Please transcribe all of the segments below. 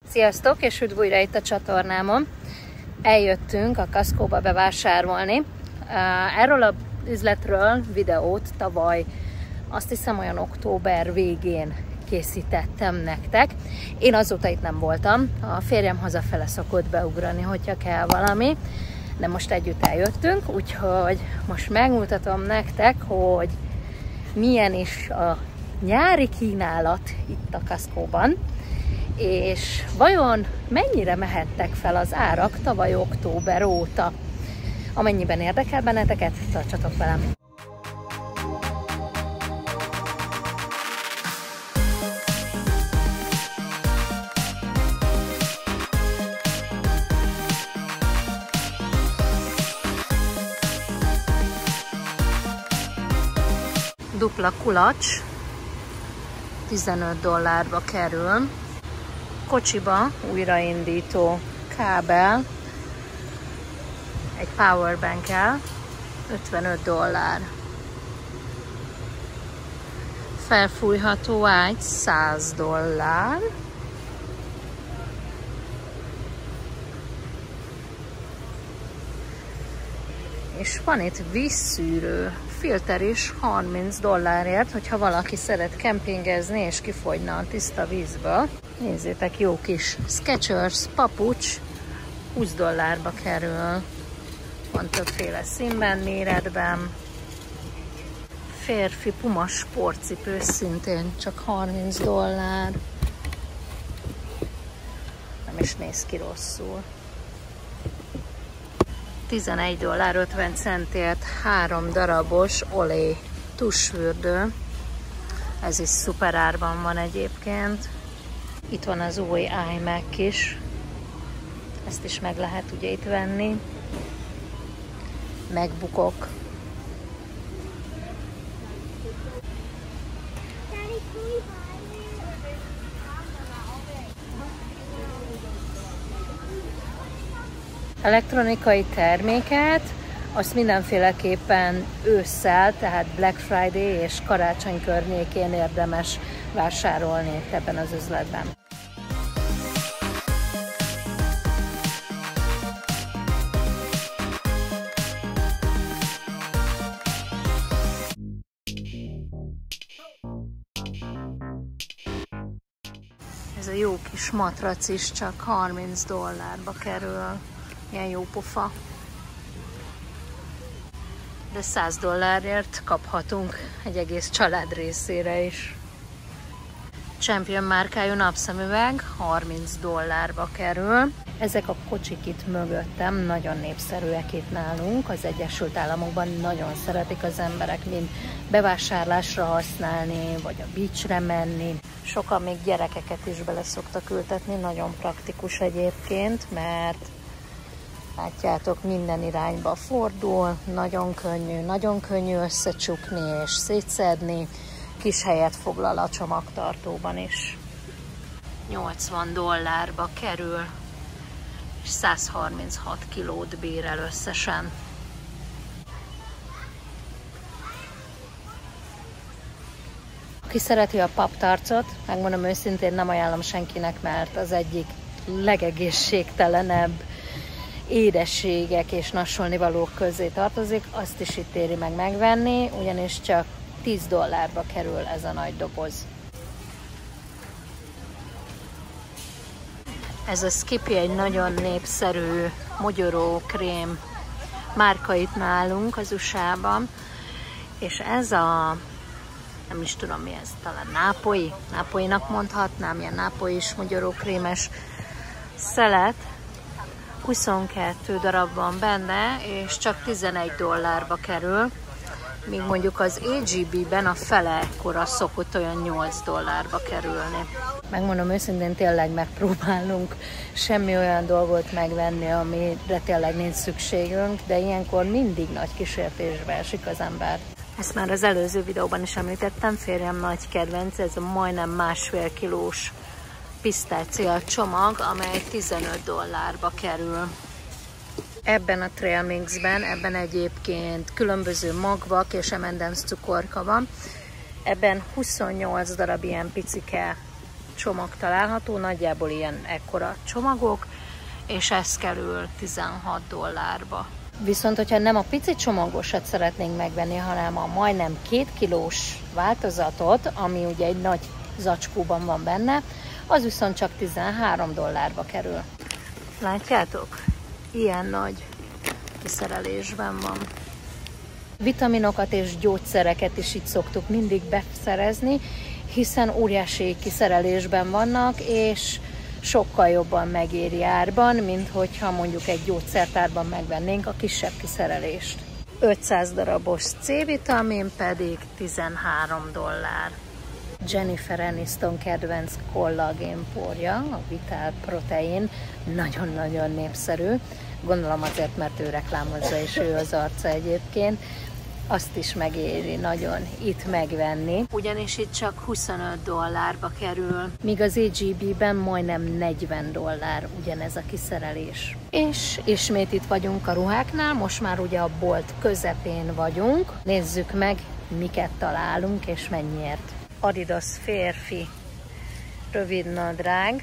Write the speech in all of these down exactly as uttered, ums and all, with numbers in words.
Sziasztok, és üdv újra itt a csatornámon. Eljöttünk a Costco-ba bevásárolni. Erről az üzletről videót tavaly, azt hiszem olyan október végén készítettem nektek. Én azóta itt nem voltam, a férjem hazafele szokott beugrani, hogyha kell valami, de most együtt eljöttünk, úgyhogy most megmutatom nektek, hogy milyen is a nyári kínálat itt a Costco-ban, és vajon mennyire mehettek fel az árak tavaly október óta. Amennyiben érdekel benneteket, tartsatok velem! Dupla kulacs tizenöt dollárba kerül. Kocsiba újraindító kábel egy powerbank-el ötvenöt dollár. Felfújható ágy száz dollár. És van itt vízszűrő filter is harminc dollárért, hogyha valaki szeret kempingezni és kifogyna a tiszta vízből. Nézzétek, jó kis Skechers papucs, húsz dollárba kerül. Van többféle színben, méretben. Férfi Puma sportcipő szintén csak harminc dollár. Nem is néz ki rosszul. tizenegy dollár ötven centért három darabos Olay tusfürdő. Ez is szuper árban van egyébként. Itt van az új iMac is. Ezt is meg lehet ugye itt venni. MacBookok. Elektronikai terméket, azt mindenféleképpen ősszel, tehát Black Friday és karácsony környékén érdemes vásárolni ebben az üzletben. Ez a jó kis matrac is csak harminc dollárba kerül. Ilyen jó pofa. De száz dollárért kaphatunk egy egész család részére is. Champion márkájú napszemüveg harminc dollárba kerül. Ezek a kocsik itt mögöttem nagyon népszerűek itt nálunk. Az Egyesült Államokban nagyon szeretik az emberek mind bevásárlásra használni, vagy a beachre menni. Sokan még gyerekeket is bele szoktak ültetni, nagyon praktikus egyébként, mert látjátok, minden irányba fordul, nagyon könnyű, nagyon könnyű összecsukni és szétszedni, kis helyet foglal a csomagtartóban is. nyolcvan dollárba kerül, és száz harminchat kilót bír el összesen. Aki szereti a paptarcot, megmondom őszintén, nem ajánlom senkinek, mert az egyik legegészségtelenebb édességek és nassolnivalók közé tartozik, azt is itt éri meg megvenni, ugyanis csak tíz dollárba kerül ez a nagy doboz. Ez a Skippy egy nagyon népszerű mogyoró krém márka itt nálunk az u es á-ban, és ez a, nem is tudom mi ez, talán nápoi, nápoinak mondhatnám, ilyen nápois mogyoró krémes szelet, huszonkettő darab van benne, és csak tizenegy dollárba kerül, míg mondjuk az á gé bé-ben a fele ekkora szokott olyan nyolc dollárba kerülni. Megmondom őszintén, tényleg megpróbálunk semmi olyan dolgot megvenni, amire tényleg nincs szükségünk, de ilyenkor mindig nagy kísértésbe esik az ember. Ezt már az előző videóban is említettem, férjem nagy kedvenc, ez a majdnem másfél kilós pisztácia csomag, amely tizenöt dollárba kerül. Ebben a trail mixben, ebben egyébként különböző magvak és em and em's cukorka van. Ebben huszonnyolc darab ilyen picike csomag található, nagyjából ilyen ekkora csomagok, és ez kerül tizenhat dollárba. Viszont, hogyha nem a pici csomagosat szeretnénk megvenni, hanem a majdnem két kilós változatot, ami ugye egy nagy zacskóban van benne, az viszont csak tizenhárom dollárba kerül. Látjátok? Ilyen nagy kiszerelésben van. Vitaminokat és gyógyszereket is itt szoktuk mindig beszerezni, hiszen óriási kiszerelésben vannak, és sokkal jobban megéri árban, mint hogyha mondjuk egy gyógyszertárban megvennénk a kisebb kiszerelést. ötszáz darabos C-vitamin pedig tizenhárom dollár. Jennifer Aniston kedvenc kollagénporja, a Vital Protein, nagyon-nagyon népszerű. Gondolom azért, mert ő reklámozza, és ő az arca egyébként. Azt is megéri nagyon itt megvenni. Ugyanis itt csak huszonöt dollárba kerül, míg az á gé bé-ben majdnem negyven dollár ugyanez a kiszerelés. És ismét itt vagyunk a ruháknál, most már ugye a bolt közepén vagyunk. Nézzük meg, miket találunk és mennyiért. Adidas férfi rövidnadrág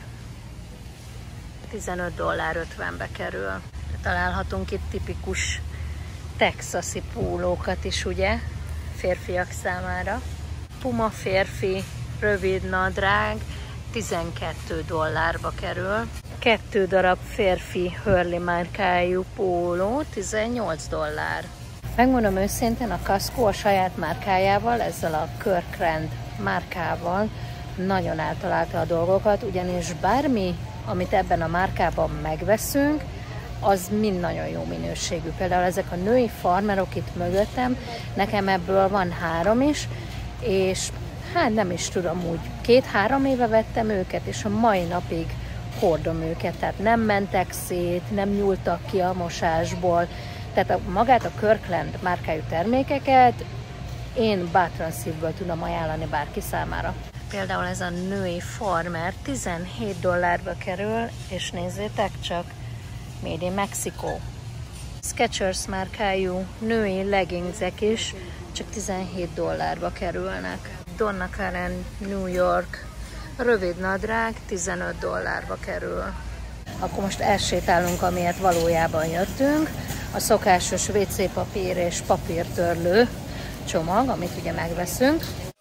tizenöt dollár ötvenbe kerül. Találhatunk itt tipikus texasi pólókat is, ugye, férfiak számára. Puma férfi rövid nadrág tizenkét dollárba kerül. Kettő darab férfi Hurley márkájú póló tizennyolc dollár. Megmondom őszintén, a Costco a saját márkájával, ezzel a Kirkland márkával nagyon eltalálta a dolgokat, ugyanis bármi, amit ebben a márkában megveszünk, az mind nagyon jó minőségű. Például ezek a női farmerok itt mögöttem, nekem ebből van három is, és hát nem is tudom, úgy két-három éve vettem őket, és a mai napig hordom őket, tehát nem mentek szét, nem nyúltak ki a mosásból, tehát a, magát a Kirkland márkájú termékeket én bátran szívből tudom ajánlani bárki számára. Például ez a női farmer tizenhét dollárba kerül, és nézzétek csak, Made in Mexico. Skechers márkájú női leggingsek is csak tizenhét dollárba kerülnek. Donna Karan New York rövid nadrág tizenöt dollárba kerül. Akkor most elsétálunk, amiért valójában jöttünk. A szokásos vé cé papír és papírtörlő csomag, amit ugye megveszünk.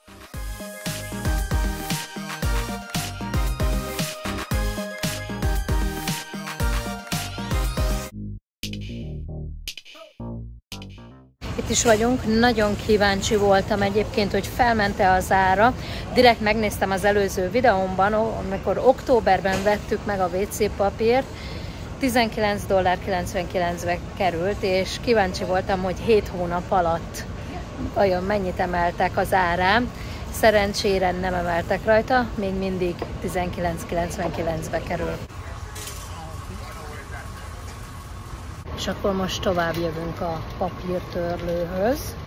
Itt is vagyunk, nagyon kíváncsi voltam egyébként, hogy felmente az ára. Direkt megnéztem az előző videómban, amikor októberben vettük meg a vé cé papírt, tizenkilenc dollár kilencvenkilencbe került, és kíváncsi voltam, hogy hét hónap alatt vajon mennyit emeltek az árán. Szerencsére nem emeltek rajta, még mindig tizenkilenc kilencvenkilencbe kerül. És akkor most tovább jövünk a papírtörlőhöz.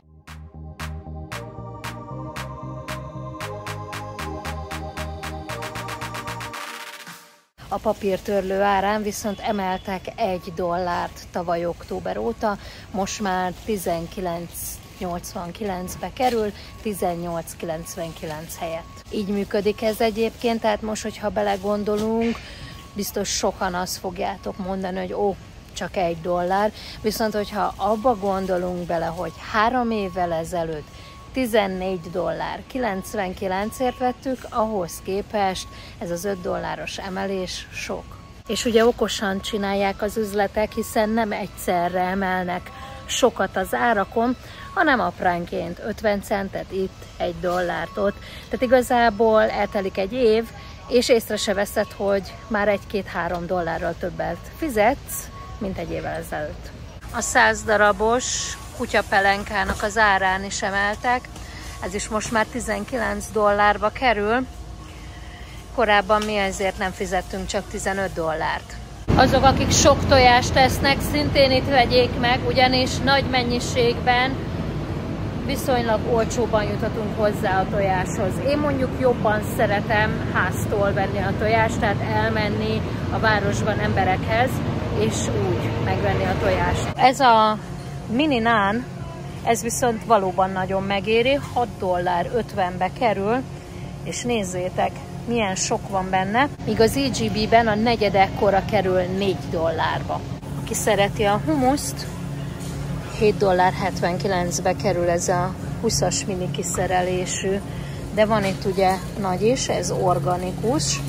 A papírtörlő árán viszont emeltek egy dollárt tavaly október óta, most már tizenkilenc nyolcvankilencbe kerül, tizennyolc kilencvenkilenc helyett. Így működik ez egyébként, tehát most, hogyha belegondolunk, biztos sokan azt fogjátok mondani, hogy ó, csak egy dollár, viszont hogyha abba gondolunk bele, hogy három évvel ezelőtt tizennégy dollár kilencvenkilencért vettük, ahhoz képest ez az öt dolláros emelés sok. És ugye okosan csinálják az üzletek, hiszen nem egyszerre emelnek sokat az árakon, hanem apránként ötven centet itt, egy dollárt ott. Tehát igazából eltelik egy év, és észre se veszed, hogy már egy-két-három dollárral többet fizetsz, mint egy évvel ezelőtt. A száz darabos kutyapelenkának az árán is emeltek, ez is most már tizenkilenc dollárba kerül, korábban mi ezért nem fizettünk csak tizenöt dollárt. Azok, akik sok tojást tesznek, szintén itt vegyék meg, ugyanis nagy mennyiségben viszonylag olcsóban juthatunk hozzá a tojáshoz. Én mondjuk jobban szeretem háztól venni a tojást, tehát elmenni a városban emberekhez, és úgy megvenni a tojást. Ez a mini nán, ez viszont valóban nagyon megéri, hat dollár ötvenbe kerül, és nézzétek, milyen sok van benne, míg az é gé bé-ben a negyed ekkora kerül négy dollárba. Aki szereti a humuszt, hét dollár hetvenkilencbe kerül ez a húszas mini kiszerelésű, de van itt ugye nagy is, ez organikus,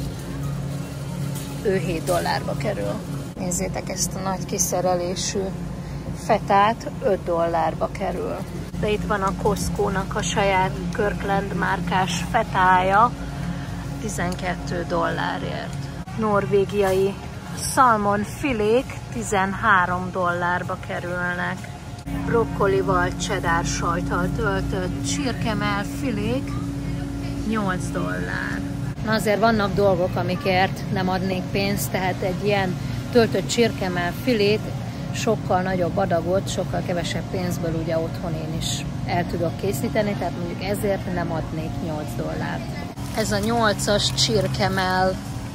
ő hét dollárba kerül. Nézzétek ezt a nagy kiszerelésű fetát, öt dollárba kerül. De itt van a Costco-nak a saját Kirkland márkás fetája, tizenkét dollárért. Norvégiai szalmon filék tizenhárom dollárba kerülnek. Brokkolival, cheddar sajttal töltött csirkemell filék nyolc dollár. Na azért vannak dolgok, amikért nem adnék pénzt, tehát egy ilyen töltött csirkemell filét, sokkal nagyobb adagot, sokkal kevesebb pénzből ugye otthon én is el tudok készíteni, tehát mondjuk ezért nem adnék nyolc dollárt. Ez a nyolcas csirkemell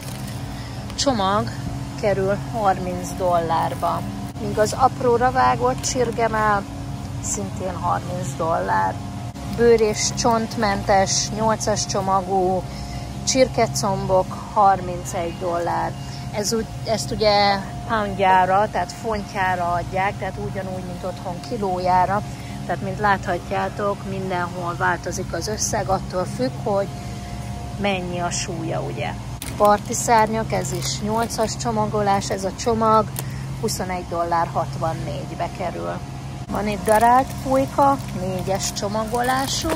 csomag kerül harminc dollárba, míg az apróra vágott csirkemell szintén harminc dollár. Bőr és csontmentes nyolcas csomagú csirkecombok harmincegy dollár. Ez úgy, ezt ugye poundjára, tehát fontjára adják, tehát ugyanúgy, mint otthon kilójára. Tehát, mint láthatjátok, mindenhol változik az összeg, attól függ, hogy mennyi a súlya, ugye. Parti szárnyak, ez is nyolcas csomagolás, ez a csomag huszonegy dollár hatvannégybe kerül. Van itt darált pulyka, négyes csomagolású,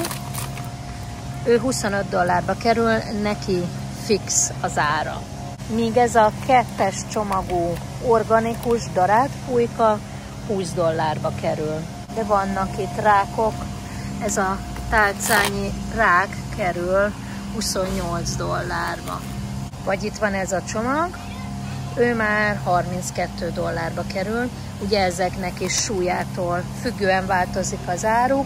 ő huszonöt dollárba kerül, neki fix az ára. Míg ez a kettes csomagú organikus darált pulyka húsz dollárba kerül. De vannak itt rákok, ez a tálcányi rák kerül huszonnyolc dollárba. Vagy itt van ez a csomag, ő már harminckettő dollárba kerül, ugye ezeknek is súlyától függően változik az áruk.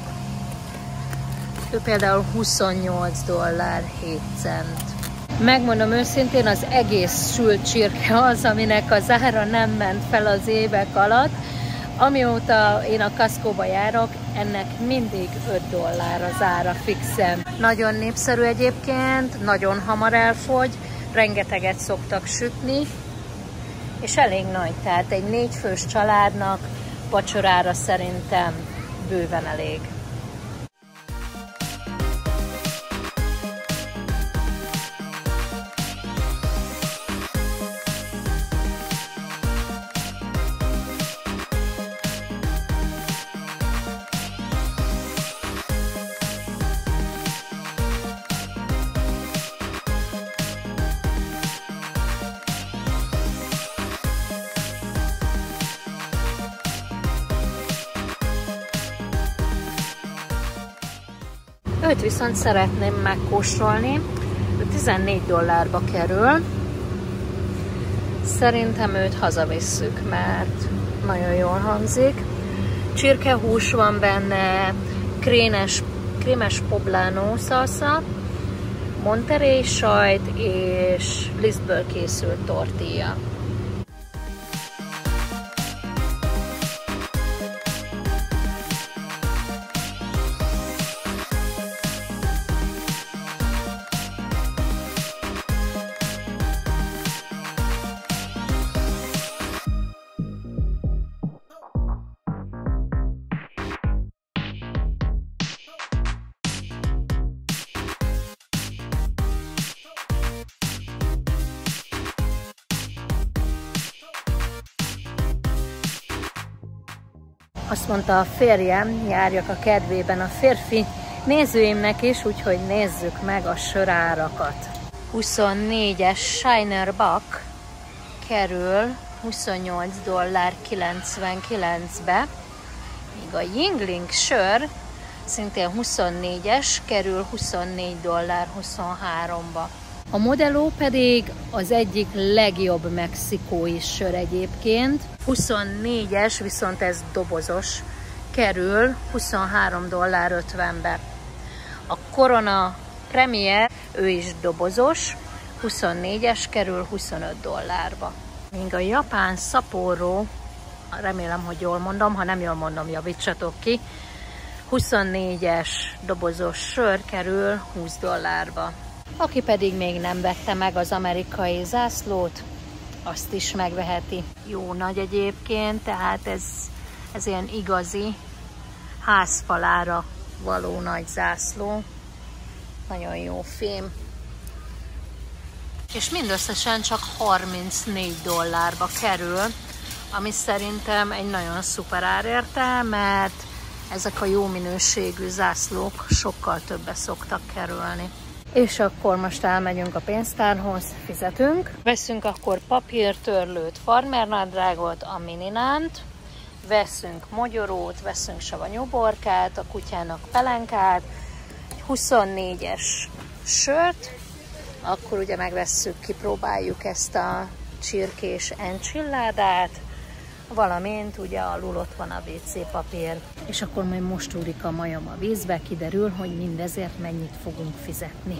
Ő például huszonnyolc dollár hét cent. Megmondom őszintén, az egész sült csirke az, aminek az ára nem ment fel az évek alatt. Amióta én a Costco-ba járok, ennek mindig öt dollár az ára fixen. Nagyon népszerű egyébként, nagyon hamar elfogy, rengeteget szoktak sütni, és elég nagy, tehát egy négyfős családnak vacsorára szerintem bőven elég. Őt viszont szeretném megkóstolni, ő tizennégy dollárba kerül. Szerintem őt hazavisszük, mert nagyon jól hangzik. Csirkehús van benne, krémes, krémes poblano szalsza, Monterey sajt és lisztből készült tortilla. Azt mondta a férjem, járjak a kedvében a férfi nézőimnek is, úgyhogy nézzük meg a sörárakat. huszonnégyes Shiner Buck kerül huszonnyolc dollár kilencvenkilencbe, míg a Yuengling sör szintén huszonnégyes kerül huszonnégy dollár huszonháromba. A Modelo pedig az egyik legjobb mexikói sör egyébként. huszonnégyes, viszont ez dobozos, kerül huszonhárom dollár ötvenbe. A Corona Premier, ő is dobozos, huszonnégyes, kerül huszonöt dollárba. Míg a japán Sapporo, remélem, hogy jól mondom, ha nem jól mondom, javítsatok ki, huszonnégyes dobozos sör kerül húsz dollárba. Aki pedig még nem vette meg az amerikai zászlót, azt is megveheti. Jó nagy egyébként, tehát ez, ez ilyen igazi házfalára való nagy zászló. Nagyon jó fém. És mindösszesen csak harmincnégy dollárba kerül, ami szerintem egy nagyon szuper ár érte, mert ezek a jó minőségű zászlók sokkal többe szoktak kerülni. És akkor most elmegyünk a pénztárhoz, fizetünk. Veszünk akkor papírtörlőt, farmernadrágot, a mininánt, veszünk mogyorót, veszünk savanyúborkát, a kutyának pelenkát, egy huszonnégyes sört, akkor ugye megvesszük, kipróbáljuk ezt a csirkés enchiládát, valamint ugye alul ott van a vé cé papír. És akkor majd most úrik a majom a vízbe, kiderül, hogy mindezért mennyit fogunk fizetni.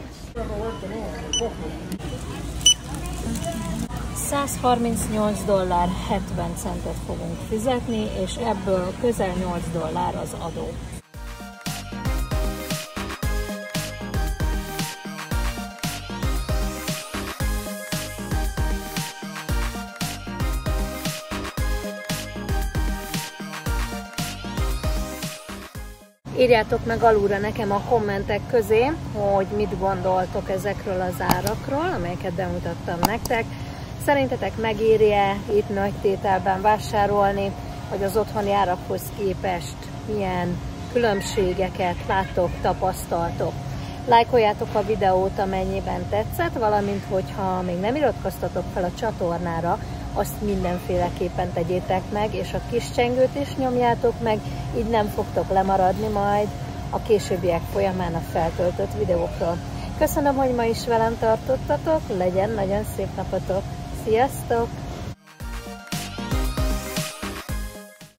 százharmincnyolc dollár hetven centet fogunk fizetni, és ebből közel nyolc dollár az adó. Írjátok meg alulra nekem a kommentek közé, hogy mit gondoltok ezekről az árakról, amelyeket bemutattam nektek. Szerintetek megéri-e itt nagy tételben vásárolni, vagy az otthoni árakhoz képest milyen különbségeket láttok, tapasztaltok? Lájkoljátok a videót, amennyiben tetszett, valamint hogyha még nem iratkoztatok fel a csatornára, azt mindenféleképpen tegyétek meg, és a kis csengőt is nyomjátok meg, így nem fogtok lemaradni majd a későbbiek folyamán a feltöltött videókról. Köszönöm, hogy ma is velem tartottatok, legyen nagyon szép napotok! Sziasztok!